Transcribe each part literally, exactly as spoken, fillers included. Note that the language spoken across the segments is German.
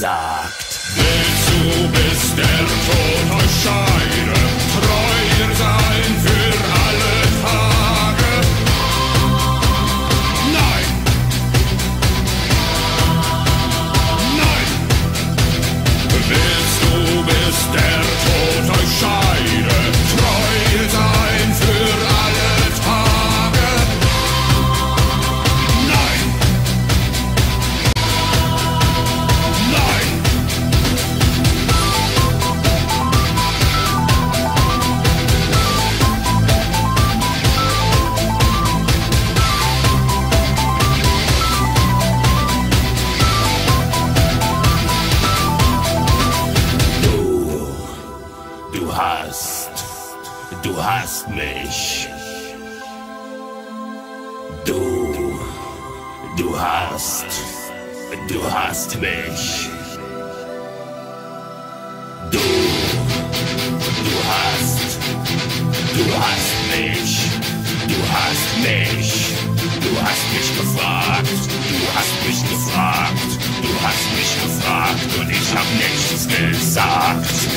sagt. Willst du, bis der Tod euch scheide, treu sein für alle Tage? Nein! Nein! Willst du, bis der Tod euch scheide, treu sein für alle Tage? Nein! Nein! Du hast, du hast mich. Du, du hast, du hast mich. Du, du hast, du hast mich. Du hast mich. Du hast mich gefragt. Du hast mich gefragt. Du hast mich gefragt und ich hab nichts gesagt.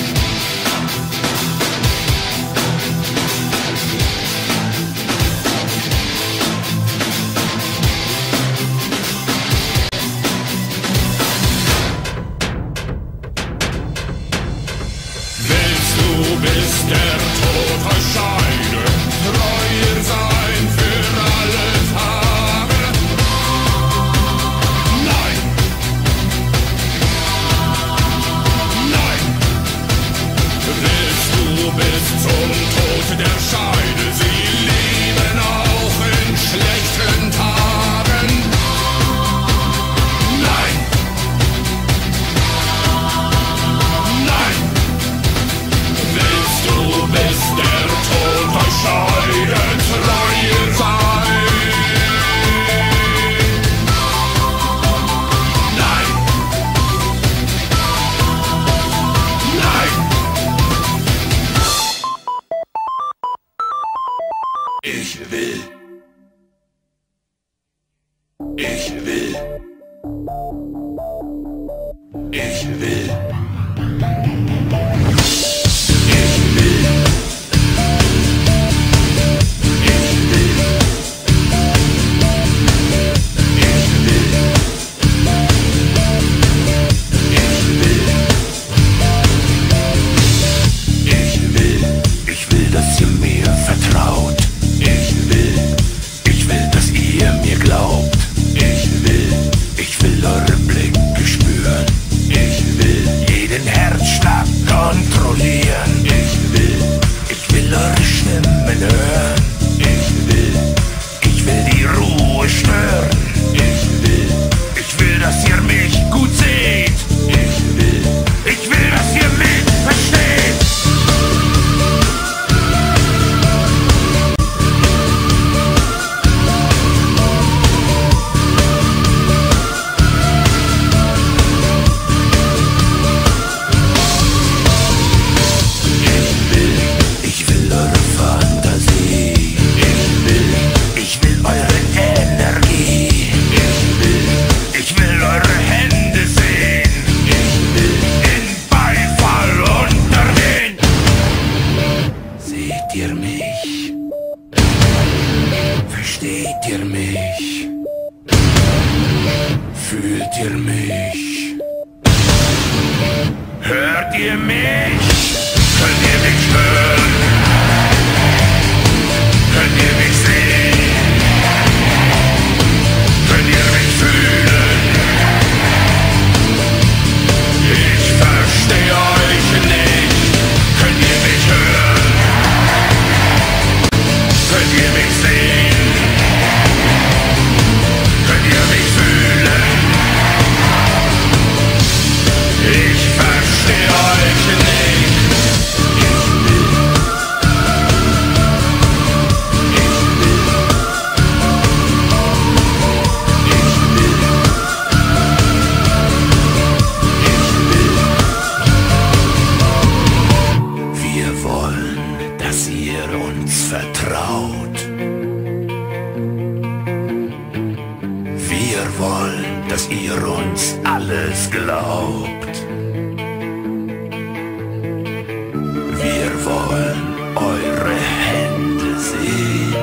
Bis der Tod euch scheide, treu sein für alle Tage. Nein! Nein! Willst du bis zum Tod der Scheide sie lieben, auch in schlechten Tagen? Nein! Nein! Willst du, bis der Tod euch scheide, treu sein? Nein! Nein! Ich will. Ich will. Ich will. Fühlt ihr mich? Hört ihr mich? Könnt ihr mich hören? Könnt ihr mich sehen? Könnt ihr mich fühlen? Ich verstehe euch nicht. Könnt ihr mich hören? Könnt ihr mich sehen? Könnt ihr mich fühlen? Ich verstehe euch nicht. ihr uns alles glaubt. Wir wollen eure Hände sehen.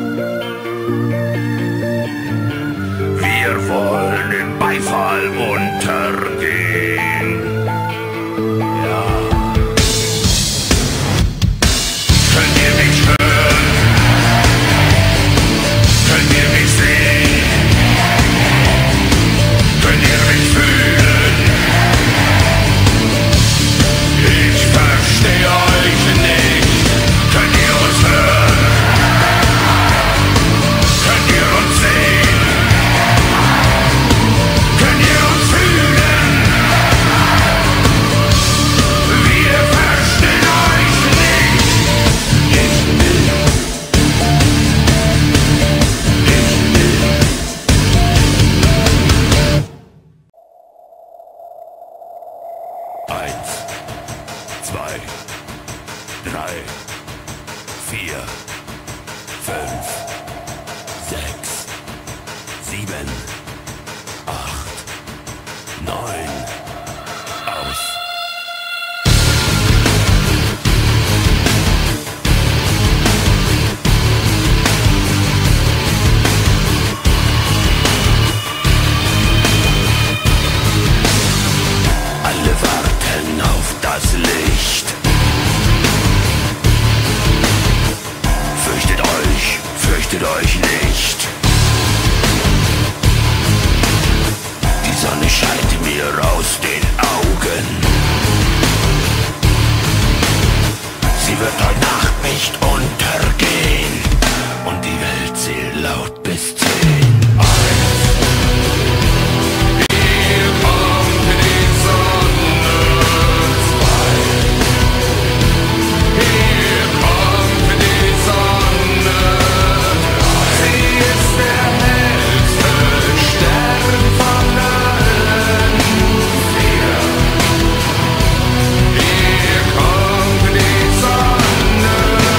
Wir wollen im Beifall untergehen. Ja. Könnt ihr mich hören? Könnt ihr mich sehen? Könnt ihr mich fühlen? Ich verstehe euch nicht. Könnt ihr uns hören? Könnt ihr uns sehen? Könnt ihr uns fühlen? Wir verstehen euch nicht. Ich will. Ich will. Eins, zwei, drei, vier, fünf, sechs, sieben, acht, neun, aus. Alle warten auf das Licht. Fürchtet euch, fürchtet euch nicht. Die Sonne scheint mir aus den Augen. Sie wird heute Nacht nicht untergehen. Und die Welt zählt laut bis zehn. Hier kommt die Sonne. Zwei. Hier kommt die Sonne. Sie ist der hellste Stern von allen. Vier. Hier kommt die Sonne.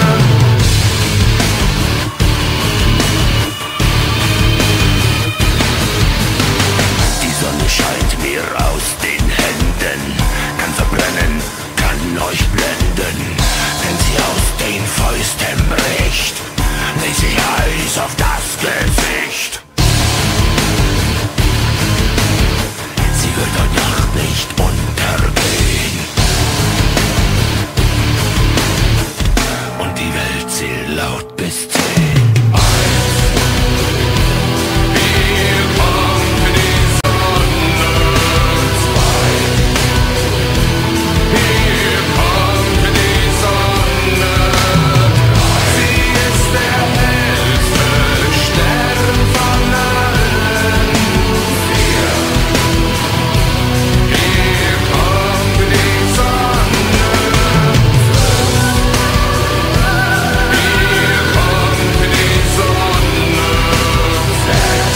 Die Sonne scheint mir aus den Händen, kann verbrennen, kann euch blenden. Wenn sie aus den Fäusten bricht, legt sich Eis auf das Gesicht. Sie wird heute Nacht nicht untergehen. Und die Welt zählt laut bis zehn. Hier kommt die Sonne. Zwei. Hier kommt die Sonne. Sie ist der hellste Stern von allen. Vier. Hier kommt die Sonne. Hier kommt die Sonne. Sechs.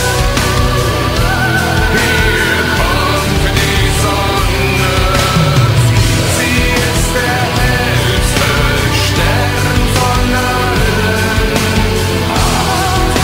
Hier kommt die Sonne. Sie ist der hellste Stern von allen. Acht.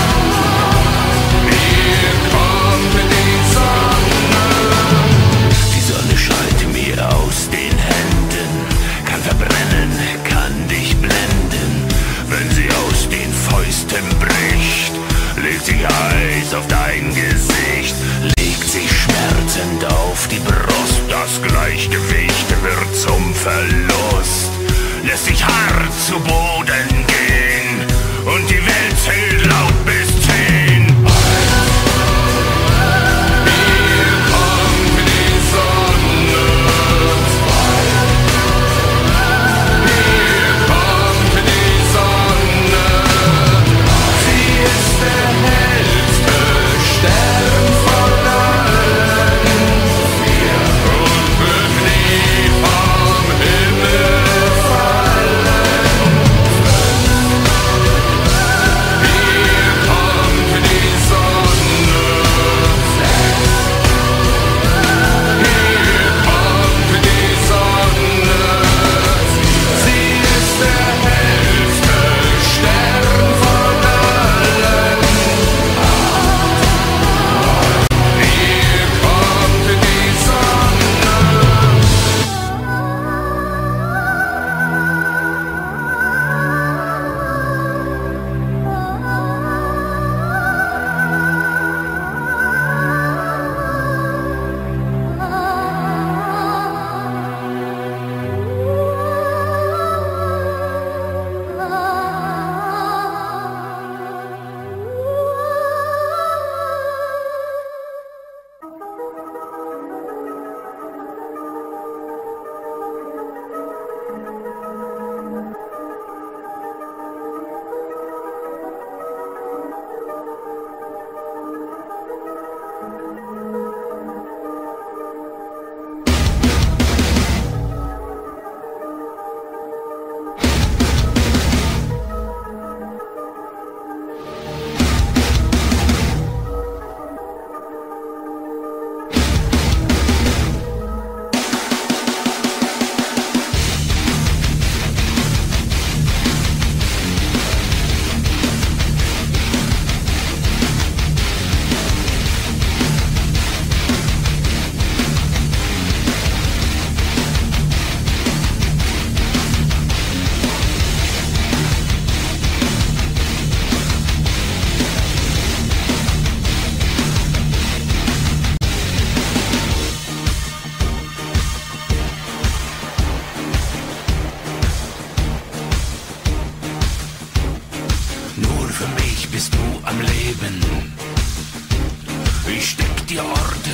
Hier kommt die Sonne. Die Sonne scheint mir aus den Händen, kann verbrennen, kann dich blenden. Wenn sie aus den Fäusten bricht, legt sich Eis auf dein Gesicht, legt sich schmerzend auf die Brust. Das Gleichgewicht wird zum Verlust, lässt sich hart zu Boden gehen und die Welt zählt laut bis zehn. Hier kommt die Sonne. Zwei. Hier kommt die Sonne. Sie ist der hellste Stern von allen. Vier. Und wird nie vom Himmel fallen.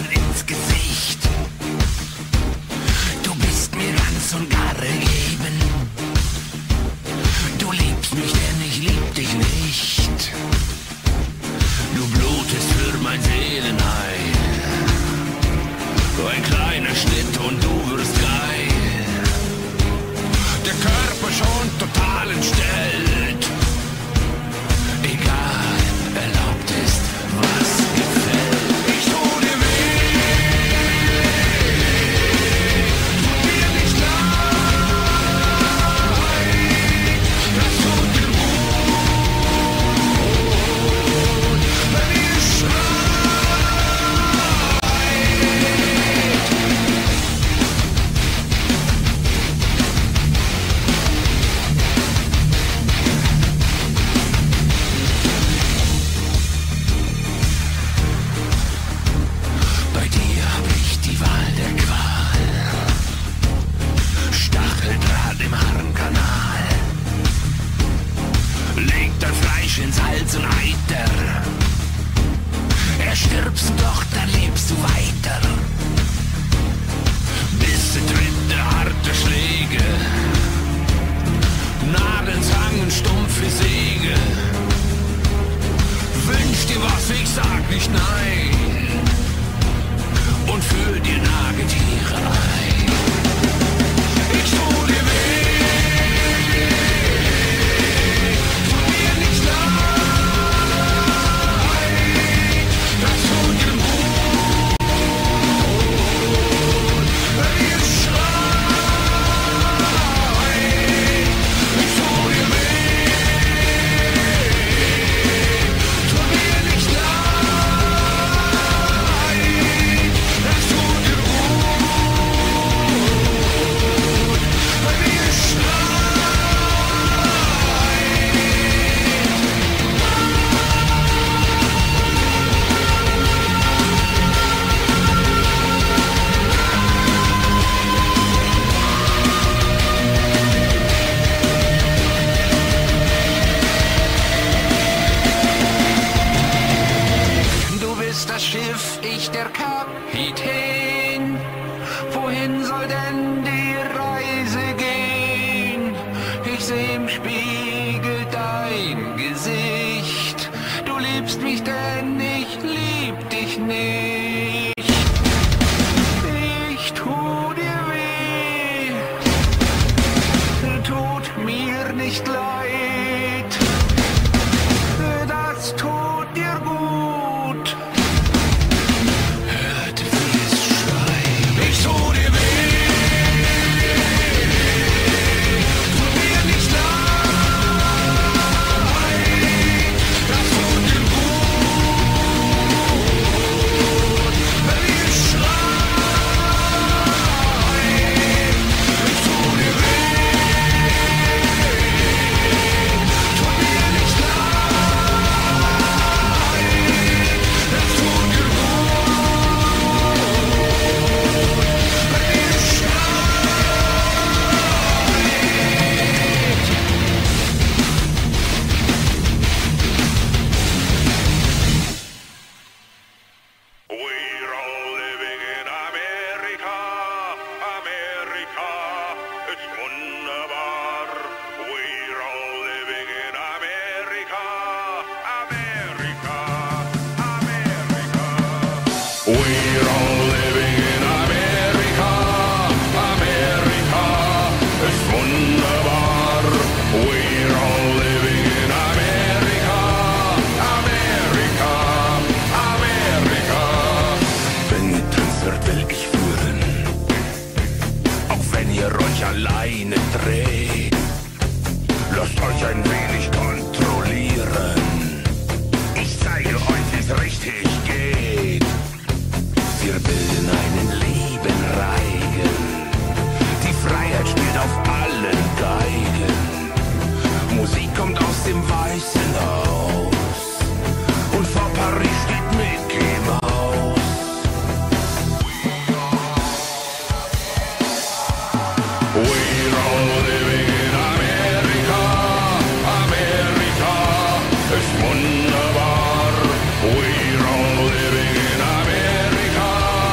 Lächeln ins Gesicht. Du bist mir ganz und gar ergeben. Du liebst mich, denn ich lieb dich nicht. Du blutest für mein Seelenheil. Ein kleiner Schnitt und du wirst geil. Der Körper schon total entstellt. Egal, erlaubt ist, was gefällt. Ich tu dir weh, tut dir nicht leid. Das tut dir gut, wenn ihr ins Hals und Eiter. Erstirbst du doch, dann lebst du weiter. Bisse, Tritte, harte Schläge, Nagelsang und stumpfe Säge. Wünsch dir was, ich sag nicht nein, und fühl dir Nagetiere ein. Ich tu dir weh. Wunderbar, we're all living in America.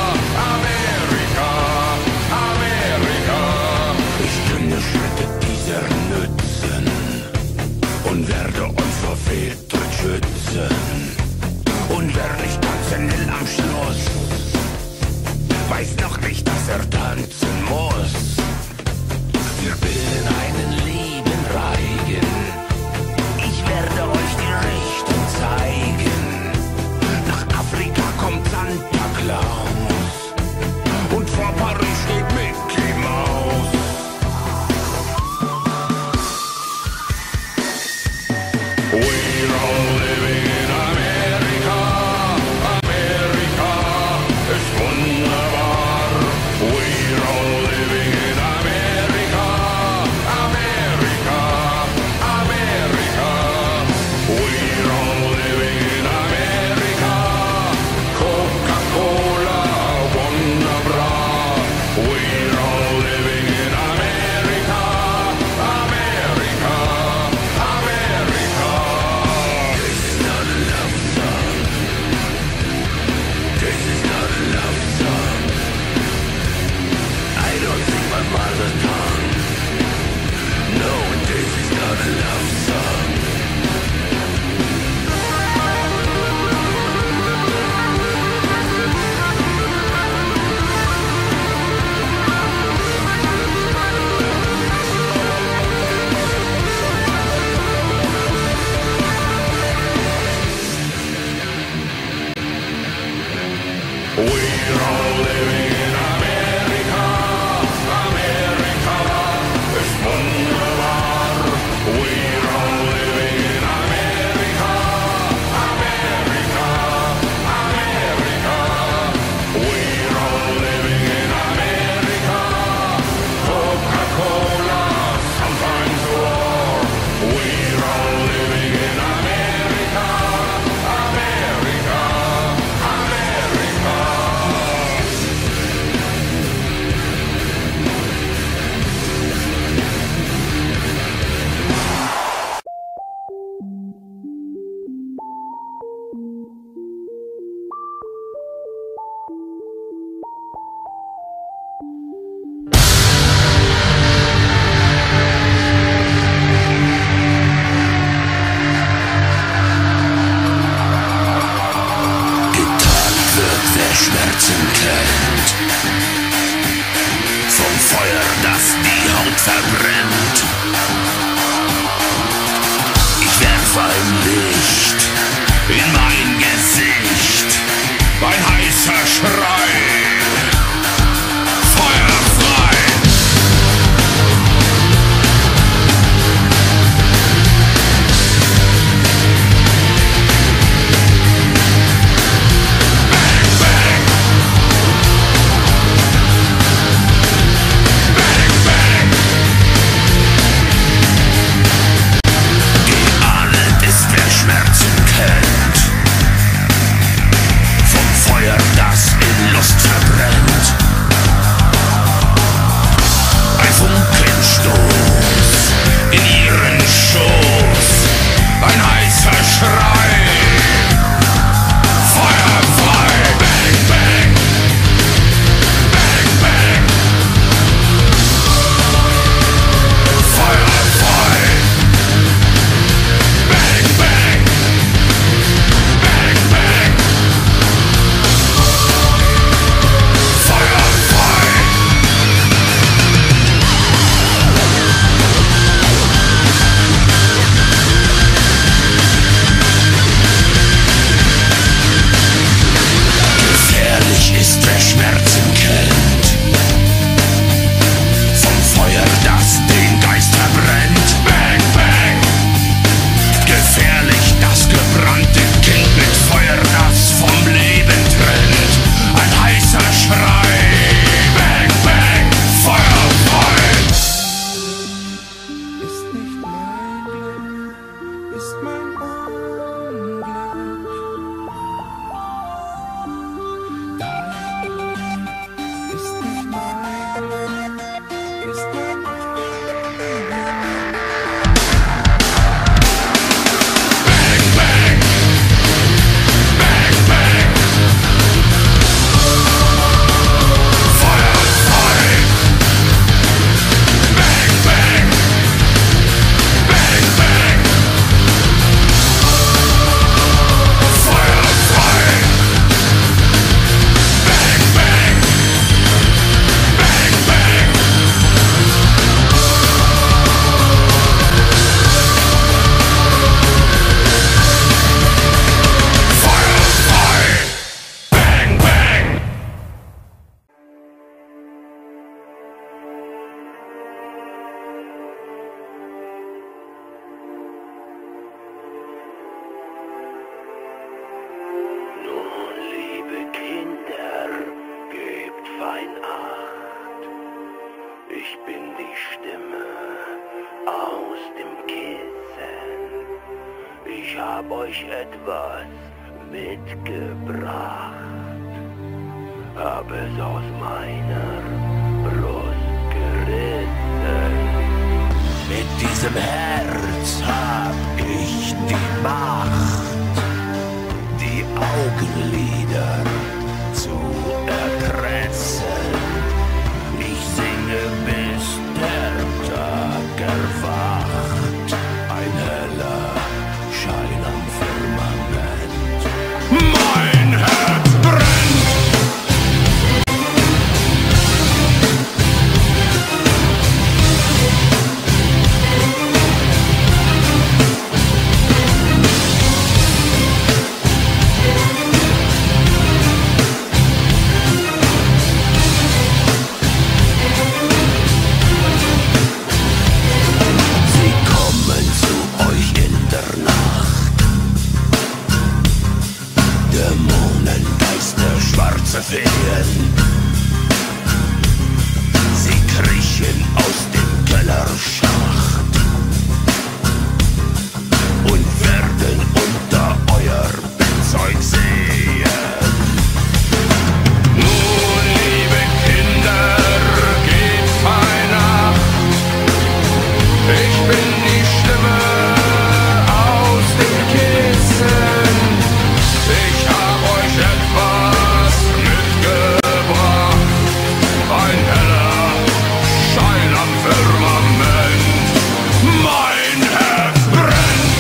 weiß noch nicht, dass er tanzen muss. Wir bilden einen lieben Reigen. Ich werde euch die Richtung zeigen. Nach Afrika kommt Santa Claus und vor Paris steht Mickey Maus. We're all living in America. America ist wunderbar. We're all living in America. America, America. We're all living in America. Coca-Cola, wunderbar. We're all living in America. America, America. This is not a love song. This is not a love song. I don't sing my mother tongue. No, this is not a love song. We're all living in America. America ist wunderbar. We're all living in America. America, America. We're all living in America. Coca-Cola, sometimes war. We're all living in America. America, America. Getagt wird, wer Schmerzen kennt. Vom Feuer, das die Haut verbrennt. Ich werf ein Licht in mein Gesicht. Ein heißer Schrei. Feuer frei. Geahnet ist, wer Schmerzen kennt. Vom Feuer, das in Lust verbrennt. Ein Funkenstoß in ihren Schoß. Ein heißer Schrei. Feuer frei. Bang, bang. Bang, bang. Feuer frei. Bang, bang. Bang, bang. Feuer frei. Gefährlich ist, wer Schmerzen kennt. Vom Feuer, das den Geist verbrennt. Bang, bang. Gefährlich das gebrannte Kind mit Feuer, das vom Leben trennt. Ein heißer Schrei. Bang, bang. Feuer frei. Ist nicht mein Glück, ist mein Unglück. Dein Glück Weihnacht. Ich bin die Stimme aus dem Kissen. Ich hab euch etwas mitgebracht. Hab es aus meiner Brust gerissen. Mit diesem Herz hab ich die Macht, die Augenlider zu erpressen. Ich singe, bis der Tag erwacht. Ein heller Schein am Firmament. Mein Herz brennt! Feen. Sie kriechen aus dem Kellerschacht und werden unter euer Bettzeug sehen. Nun, liebe Kinder, geht Weihnacht. Ich bin die Stimme aus dem Kissen. Ich hab euch etwas mitgebracht, ein heller Schein am Firmament. Mein Herz brennt,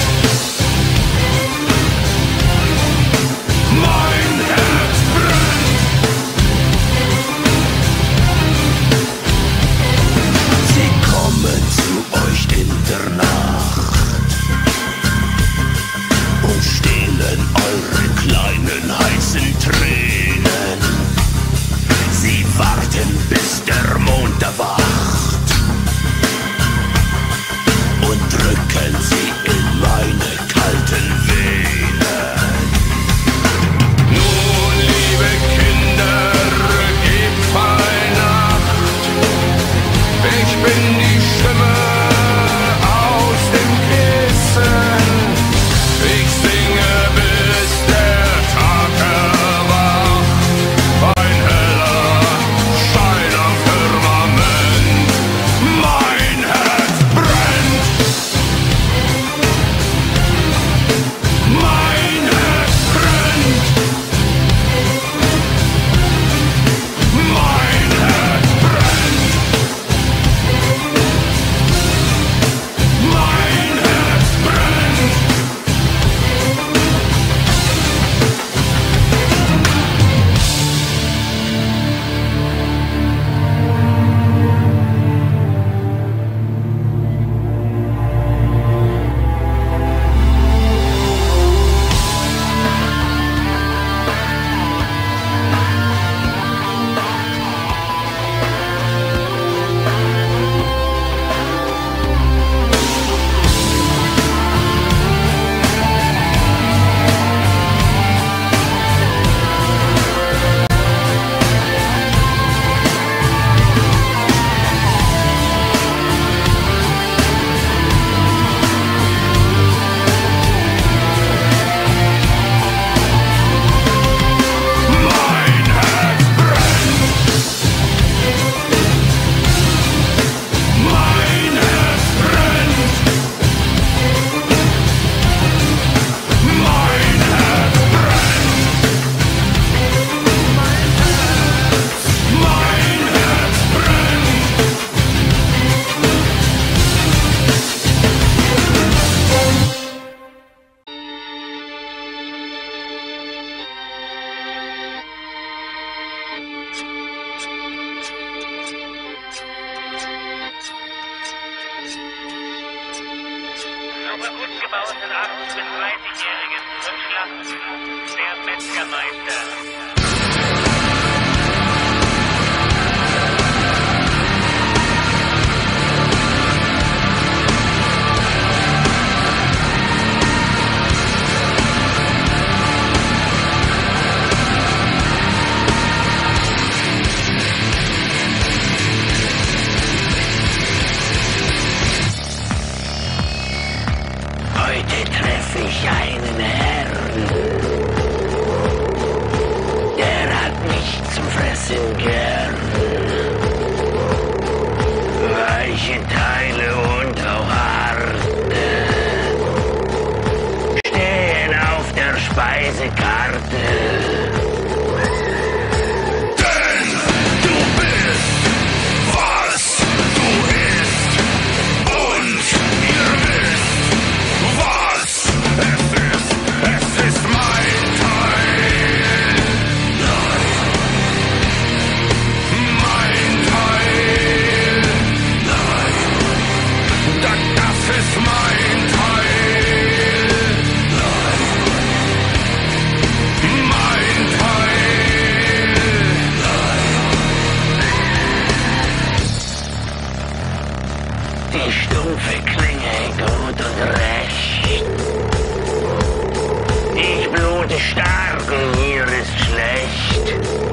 mein Herz brennt. Sie kommen zu euch in der Nacht und stehlen eure kleinen heißen Tränen. Sie warten, bis der Mond erwacht und drücken sie in meine kalten Venen. Nun, liebe Kinder, gebt Weihnacht. Ich bin die Stimme aus dem Kissen. Ich singe, bis der Tag erwacht. Ein heller Schein am Firmament. Mein Herz brennt. Mein Herz brennt. Mein Herz brennt. Mein Herz brennt. Super gut gebauten achtzehn- bis dreißigjährigen zum Schlachten. Der Metzgermeister. gern. Weiche Teile und auch harte stehen auf der Speisekarte. Denn du bist, was du isst. Und ihr wisst, was es ist. Es ist mein Teil. Mein Teil. Das, das ist mein Teil. Mein Teil. Die stumpfe Klinge gut und recht. Ich blute stark und mir ist schlecht.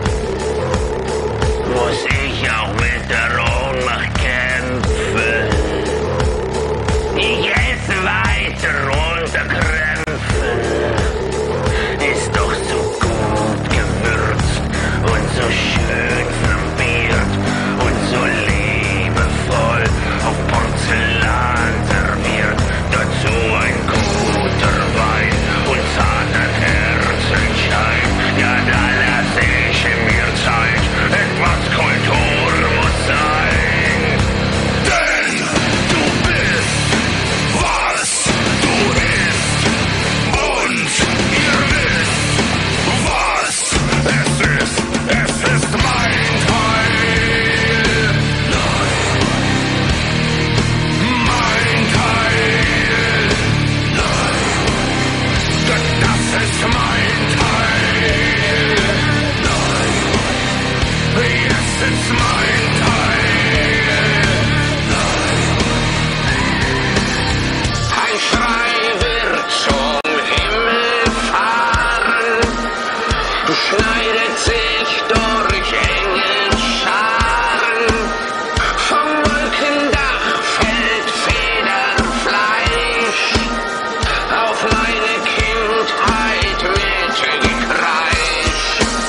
Muss ich auch mit der Ohnmacht kämpfen? Ich esse weiter unter Krämpfen. Ist doch so gut gewürzt und so schön flambiert und so liebevoll auf Porzellan serviert. Dazu ein guter Wein und zarter Herzensschein. Ja, da lasse ich mir Zeit. Etwas Kultur muss sein. Denn du bist, was du isst. Und ihr wisst, was es ist. Es ist mein Teil. Mein Teil. Das, das ist mein Teil. Yes, it's mein Teil. Ein Schrei wird zum Himmel fahren, schneidet sich durch Engelscharen. Vom Wolkendach fällt Federfleisch auf meine Kindheit mit Gekreisch.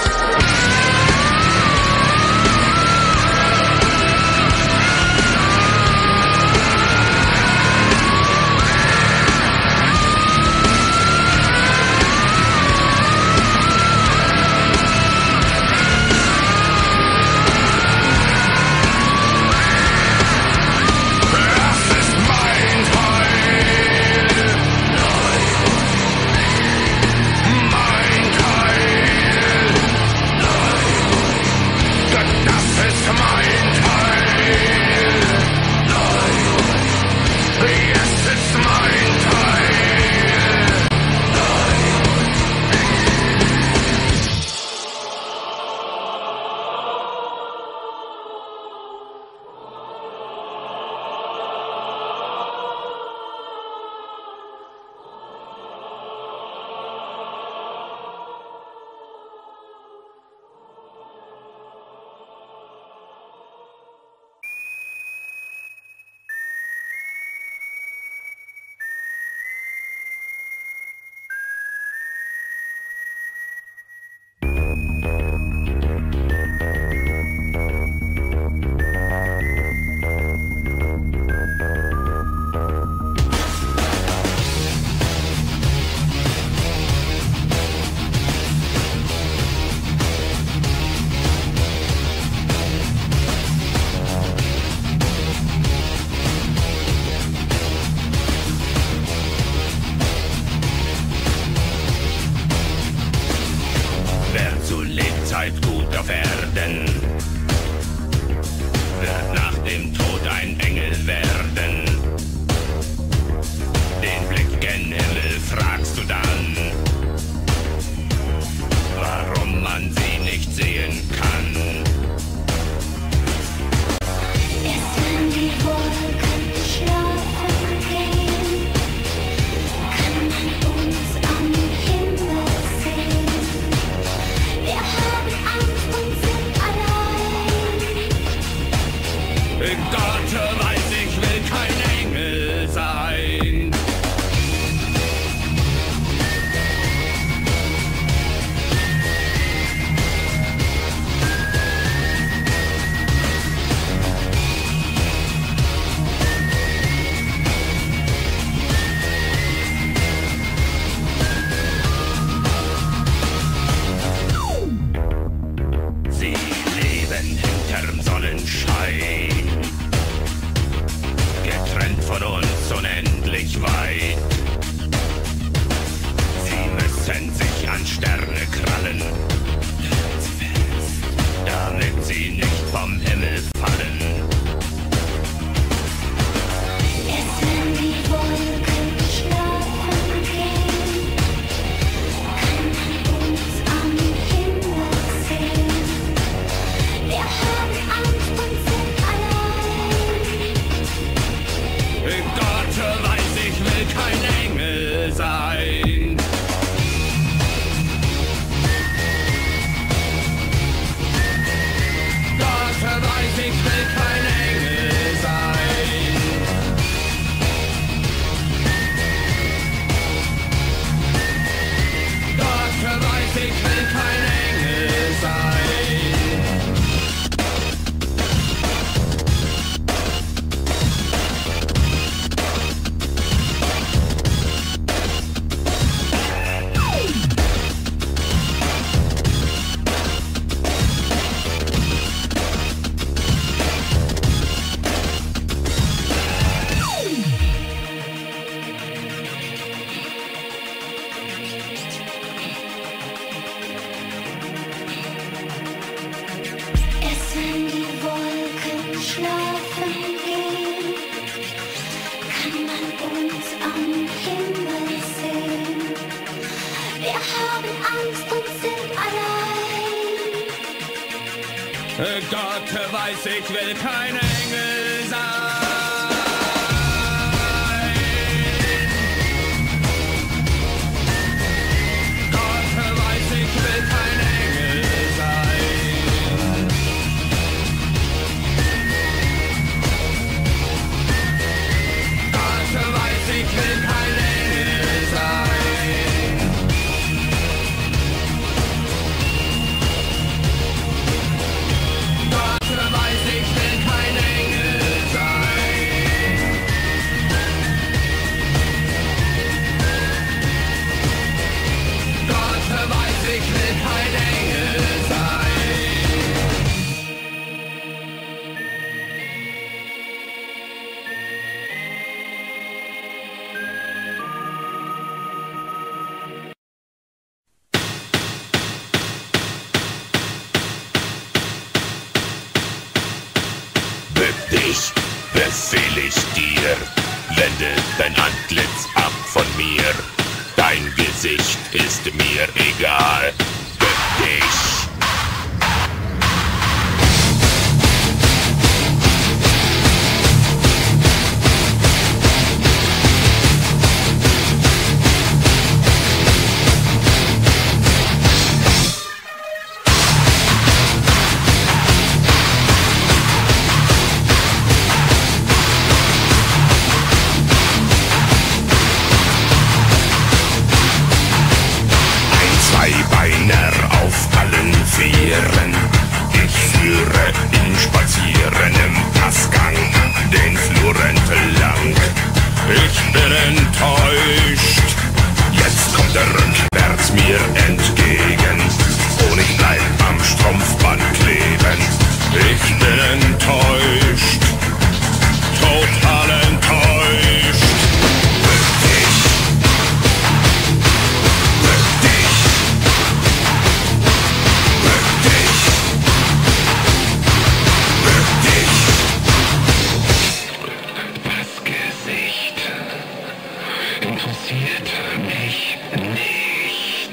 Das ist mein Teil. Mein Teil. Das, das ist mein Teil. Yes, it's mein Teil. Wer zu Lebzeit gut auf Erden, wird nach dem Tod ein Engel werden. Den Blick gen Himmel fragst du dann, warum man sie nicht sehen kann. Erst wenn die Wolken schlafen gehen, kann man uns am Himmel sehen. Wir haben Angst und sind allein. Gott weiß, ich will kein Engel sein. kalterem Sonnenschein. Getrennt von uns unendlich weit. Sie müssen sich an Sterne krallen, damit sie nicht vom Himmel fallen. Erst wenn die Wolken schlafen gehen, kann man uns am Himmel sehen. Wir haben Angst und sind allein. Gott weiß, ich will kein Engel sein. Gott weiß, ich will kein Engel sein. Gott weiß, ich will kein Engel sein. Erst wenn die Wolken schlafen gehen, kann man uns am Himmel sehen. Wir haben Angst und sind allein. Gott weiß, ich will kein Engel sein. Gott weiß, ich will kein Engel sein. Gott weiß, ich will kein Engel sein. Gott weiß, ich will kein Engel sein. Gott weiß, ich will kein Engel sein. Bück dich, befehl ich dir, wende dein Antlitz ab von mir. Dein Gesicht ist mir egal. Bück dich. Zweibeiner auf allen Vieren. Ich führe ihn spazieren im Passgang den Flur entlang. Ich bin enttäuscht, jetzt kommt er rückwärts mir entgegen und ich bleib am Strumpfband kleben. Ich bin enttäuscht, total enttäuscht. Bück dich, bück dich. Bück dich, bück dich. Das Gesicht interessiert mich nicht.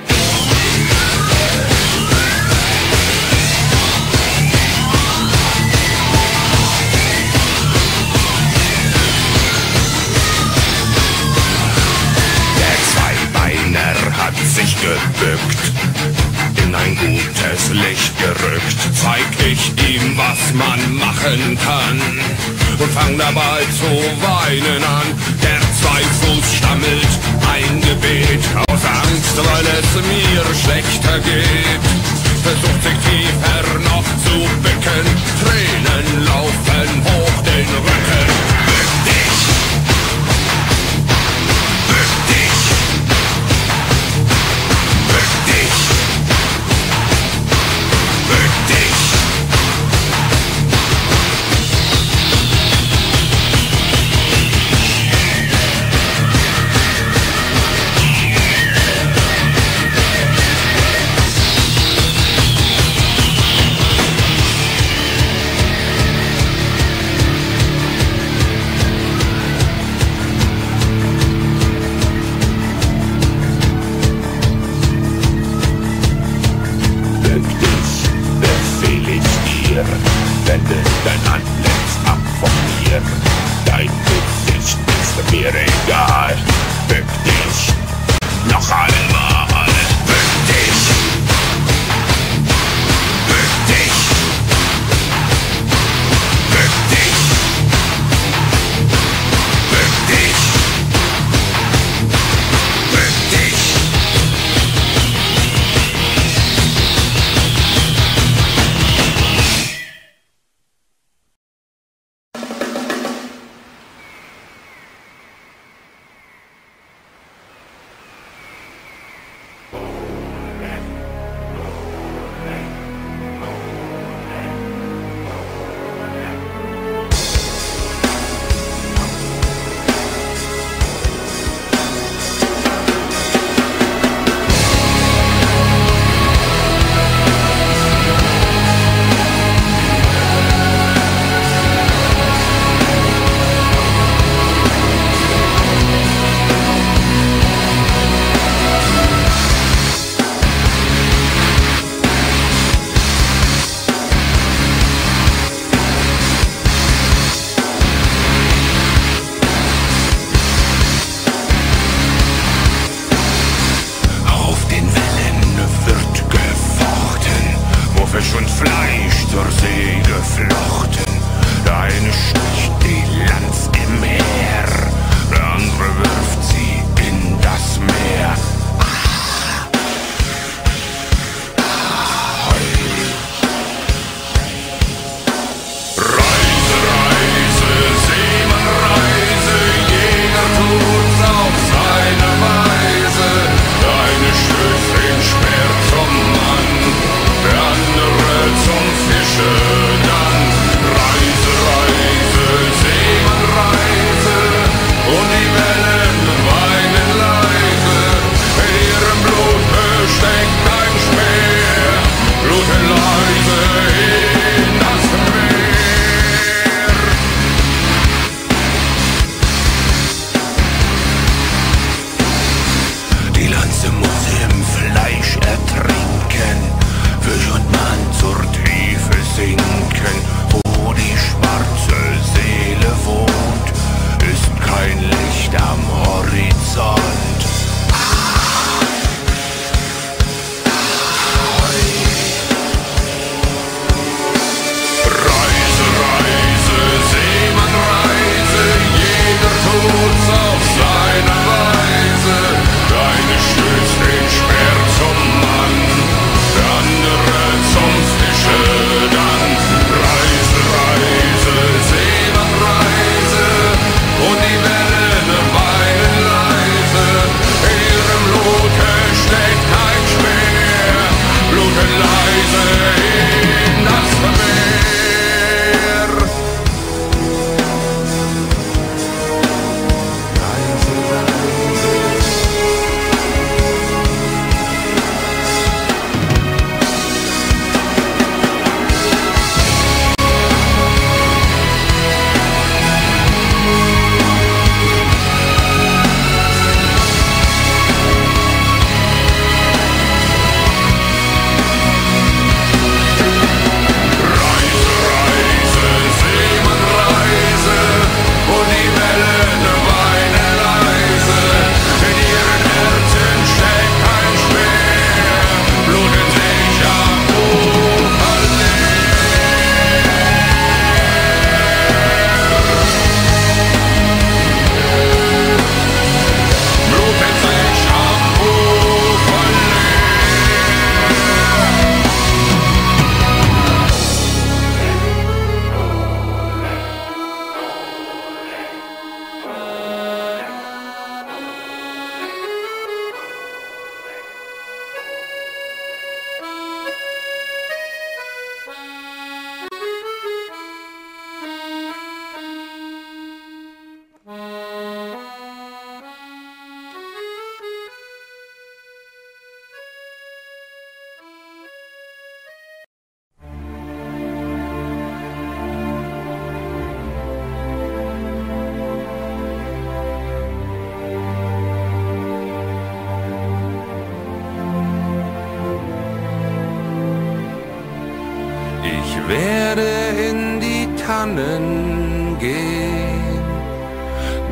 Der Zweibeiner hat sich gebückt, in ein gutes Licht gerückt, zeig ich ihm, was man machen kann und fang dabei zu weinen an. Der Zweifuß stammelt ein Gebet aus Angst, weil es mir schlechter geht. Versucht sich tiefer noch zu bücken, Tränen laufen hoch den Rücken. Bück dich, bück dich, bück dich, bück dich. wende dein Antlitz ab von mir. Dein Gesicht ist mir egal. Bück dich, noch einmal. Bück dich. Bück dich. Bück dich. Bück dich. Bück dich.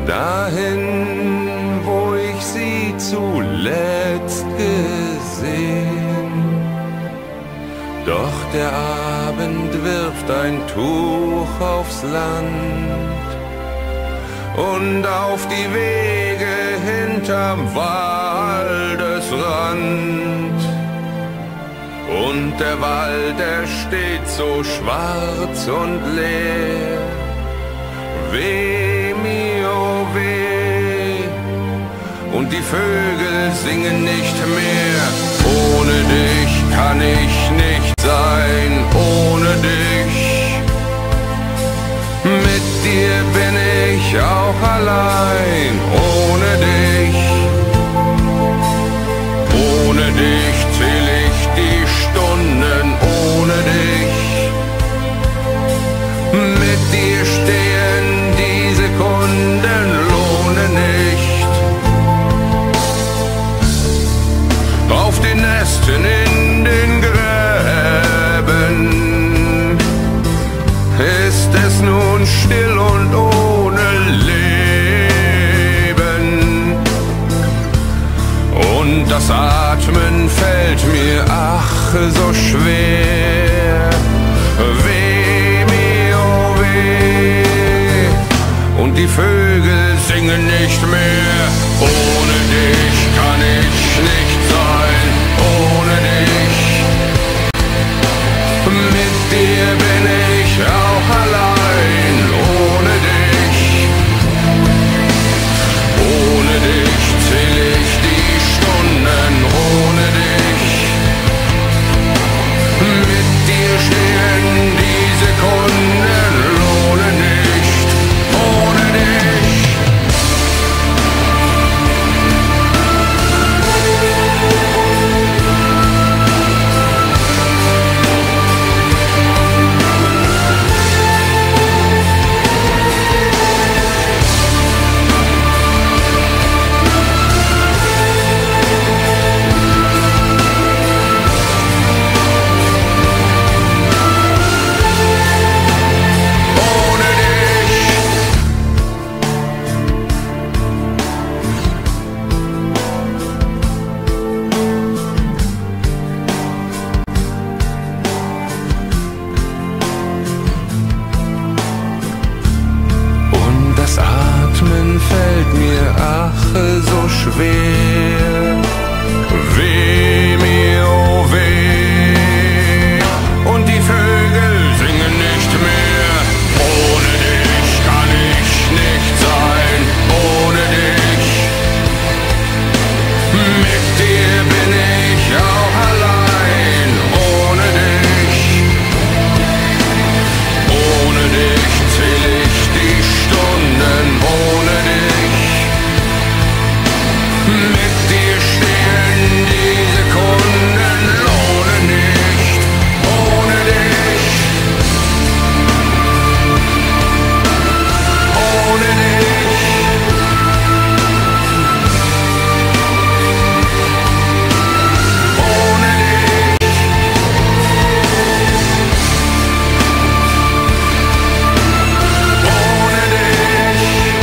dahin, wo ich sie zuletzt gesehen. Doch der Abend wirft ein Tuch aufs Land und auf die Wege hinterm Waldesrand. Und der Wald, der steht so schwarz und leer. Weh mir, oh weh, und die Vögel singen nicht mehr. Ohne dich kann ich nicht sein, ohne dich. Mit dir bin ich auch allein, ohne dich. Ohne dich zähl ich die Stunden, ohne dich. Mit dir stehen die Sekunden, lohne nicht. Auf den Nesten in den Gräben ist es nun still und ohne Leben. Und das Atmen fällt mir ach so schwer. Weh mir, oh weh, und die Vögel singen nicht mehr. Ohne dich kann ich nicht sein, ohne dich. Mit dir bin ich auch allein, ohne dich. Ohne dich zähl ich die Stunden, ohne dich. Mit dir stehen die Sekunden, lohne nicht, ohne dich. Fällt mir ach so schwer. Weh mir, oh weh, und die Vögel singen nicht mehr. Ohne dich kann ich nicht sein, ohne dich. Mit dir bin ich auch allein, ohne dich. Ohne dich zähl ich die Stunden, ohne dich. Mit dir stehen die Sekunden, lohne nicht, ohne dich. Ohne dich. Ohne dich. Ohne dich.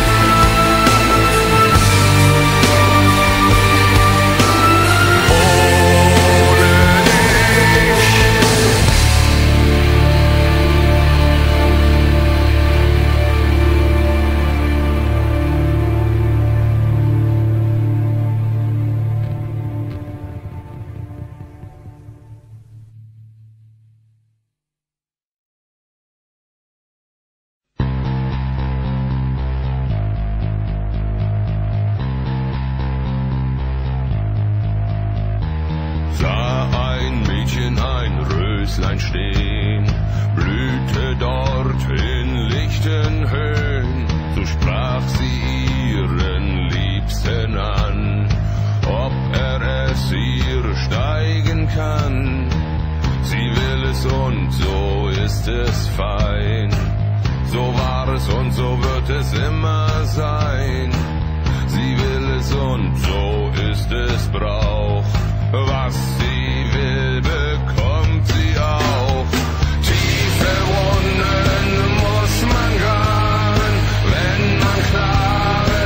Sah ein Mädchen ein Röslein stehen, blühte dort in lichten Höhen. So sprach sie ihren Liebsten an, ob er es ihr steigen kann. Sie will es und so ist es fein. So war es und so wird es immer sein. Sie will es und so ist es Brauch. Was sie will, bekommt sie auch. Tiefe Wunden muss man graben, wenn man klare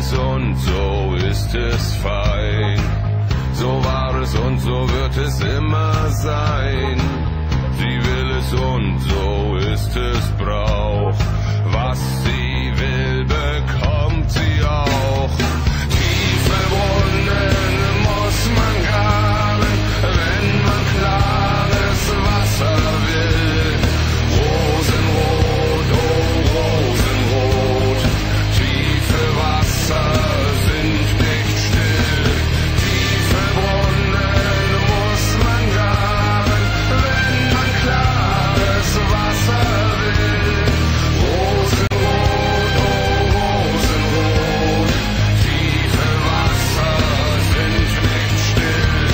es und so ist es fein. So war es und so wird es immer sein. Sie will es und so ist es Brauch. Was sie will, bekommt sie auch. Tiefe Brunnen muss man graben, wenn man klares Wasser will. Rosenrot, oh Rosenrot, tiefe Wasser sind nicht still. Tiefe Brunnen muss man graben, wenn man klares Wasser will. Rosenrot, oh Rosenrot, tiefe Wasser sind nicht still.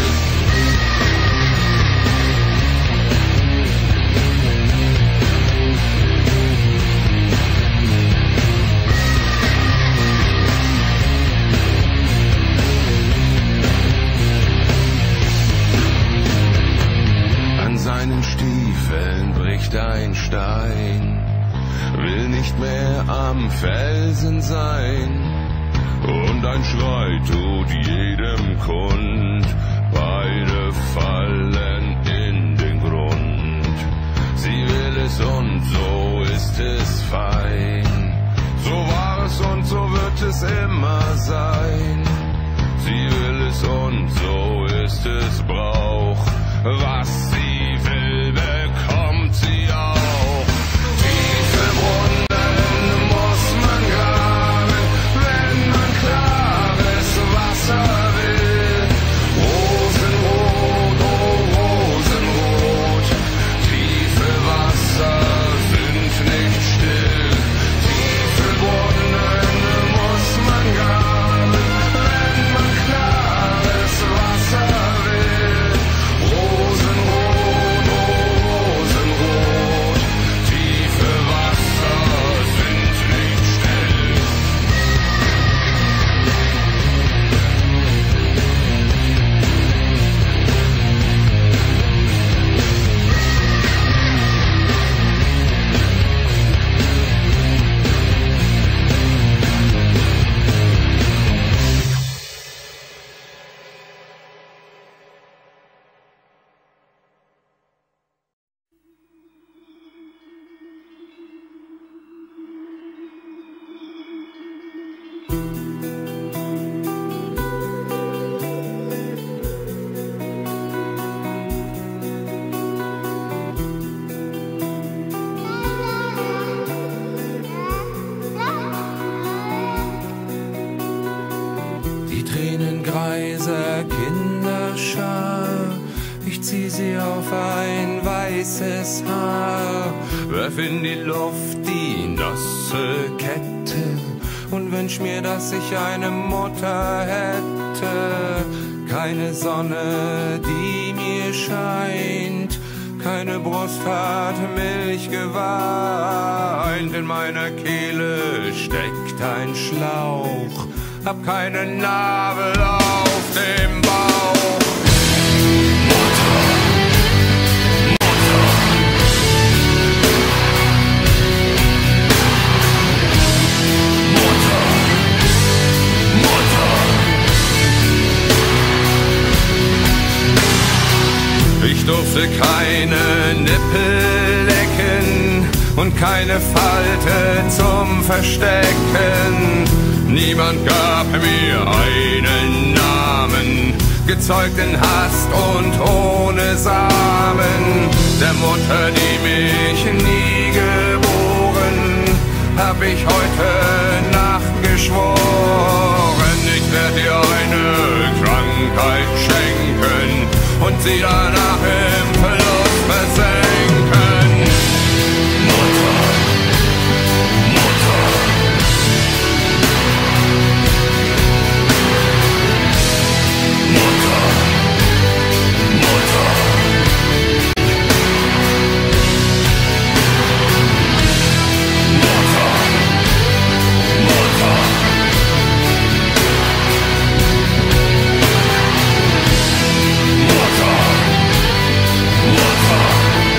An seinen Stiefeln bricht ein Stein, will nicht mehr am Felsen sein. Und ein Schrei tut jedem kund, beide fallen in den Grund. Sie will es und so ist es fein. So war es und so wird es immer sein. Sie will es und so ist es Brauch. Was sie will, bekommt sie auch. Tiefe Brunnen muss man graben, wenn man klares Wasser will. Rosenrot, oh Rosenrot, tiefe Wasser sind nicht still. Tiefe Brunnen muss man graben, wenn man klares Wasser will. Rosenrot, oh Rosenrot, tiefe Wasser sind nicht still. Die Tränen greiser Kinderschar, ich zieh sie auf ein weißes Haar, werf in die Luft die nasse Kette und wünsch mir, dass ich eine Mutter hätte. Keine Sonne, die mir scheint, keine Brust hat Milch geweint. In meiner Kehle steckt ein Schlauch, hab keinen Nabel auf dem Bauch. Ich durfte keine Nippel lecken und keine Falte zum Verstecken. Niemand gab mir einen Namen, gezeugt in Hast und ohne Samen. Der Mutter, die mich nie geboren, hab ich heute Nacht geschworen. Ich werd dir eine Krankheit schenken und sie danach im Verlust versenken. Mutter, Mutter. Mutter, Mutter. Mutter, Mutter. Mutter, Mutter.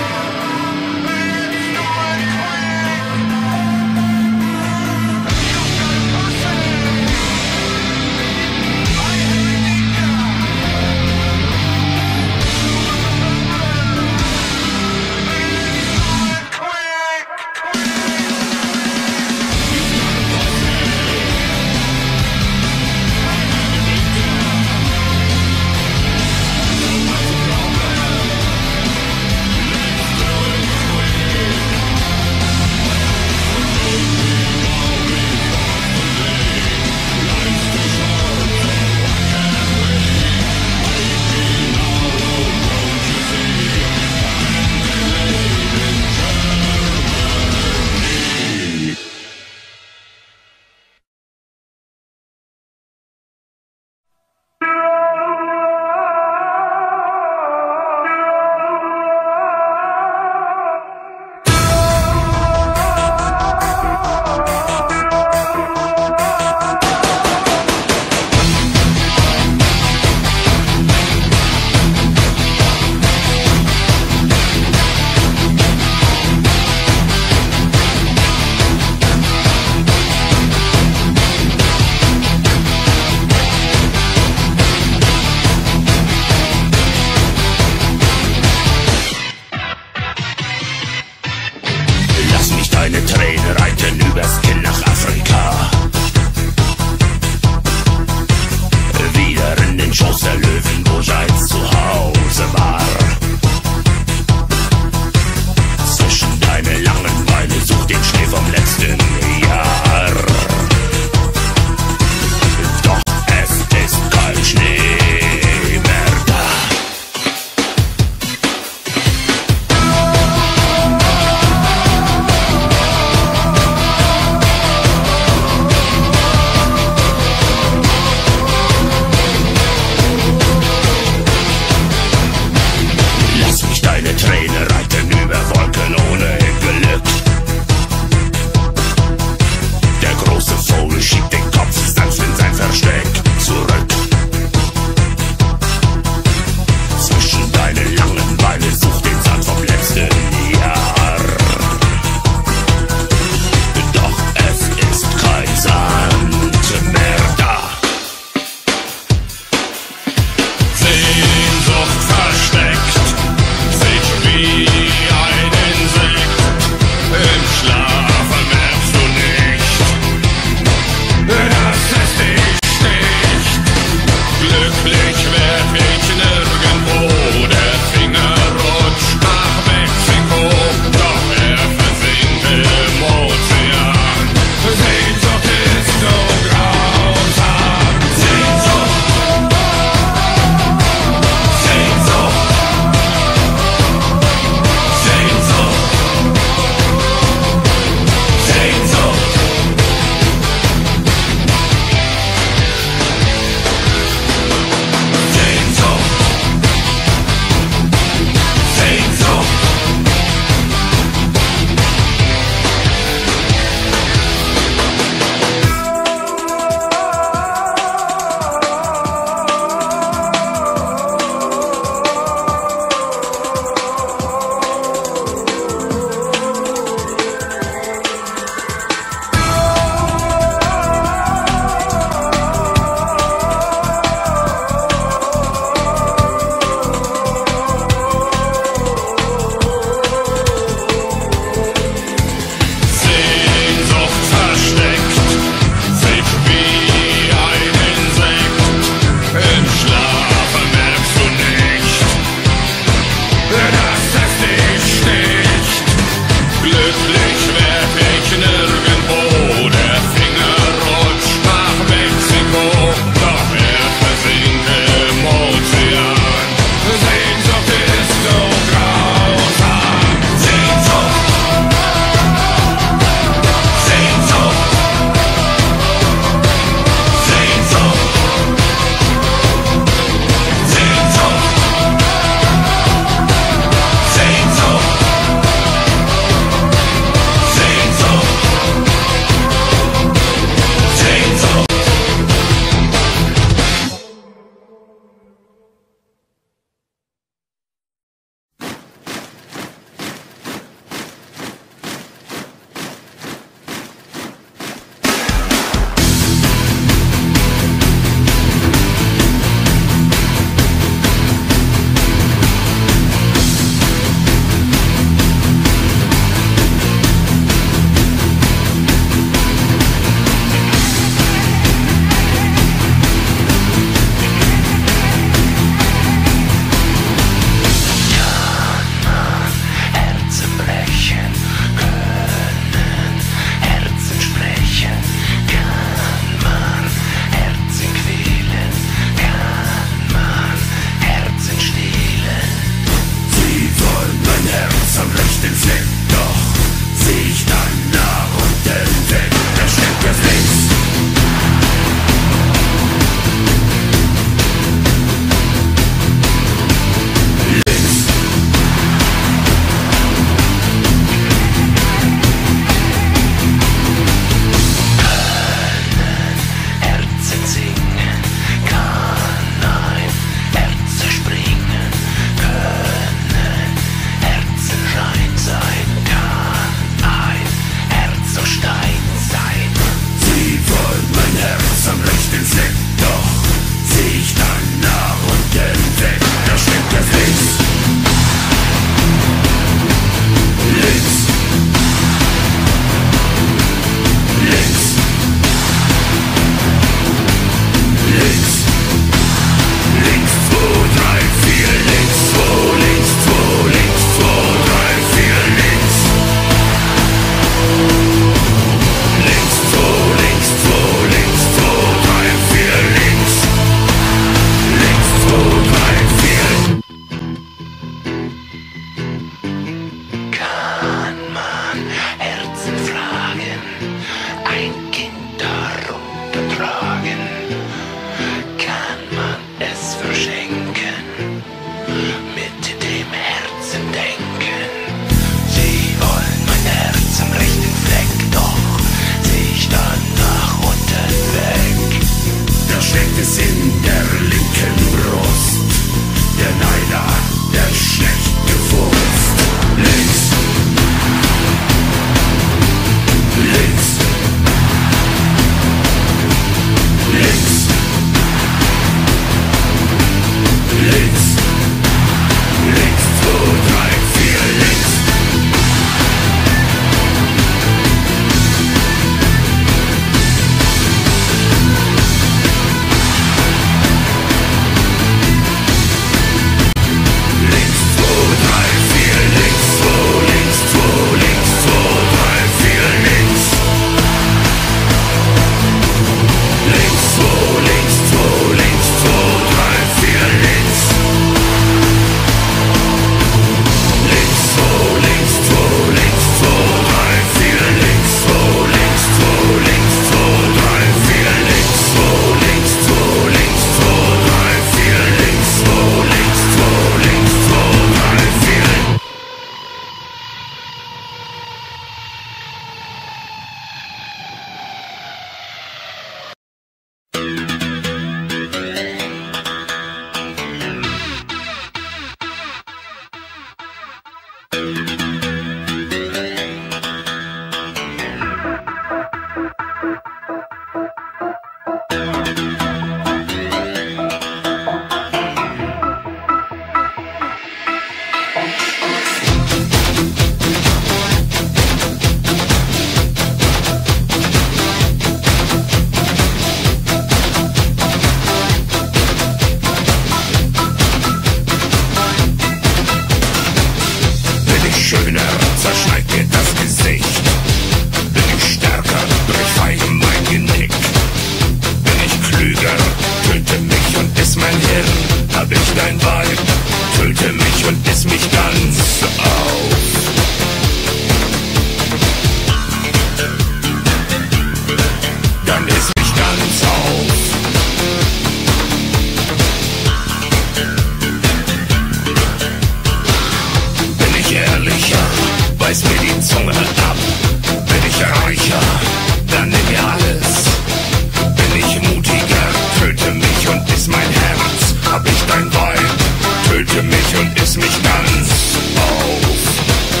Töte mich und iss mich ganz auf.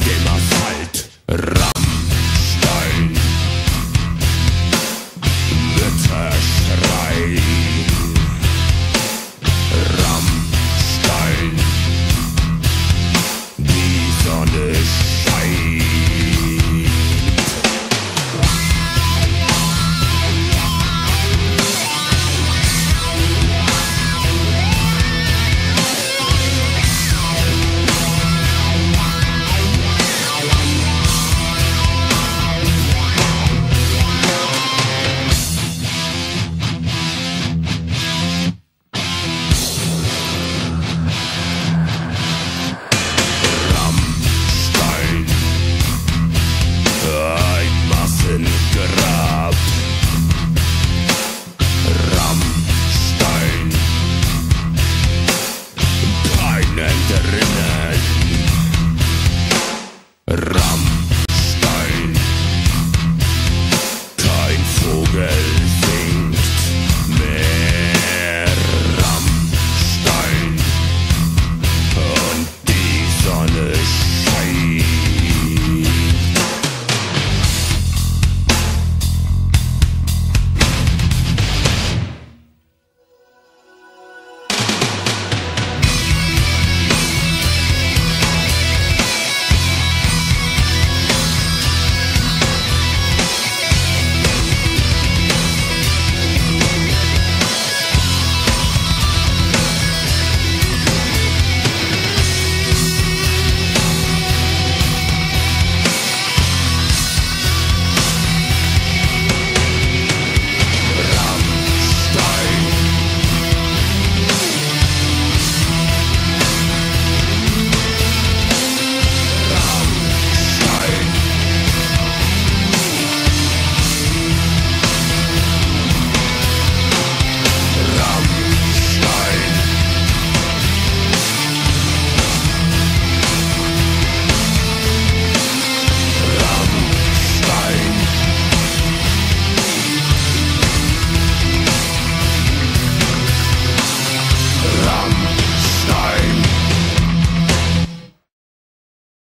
Geh mal frei.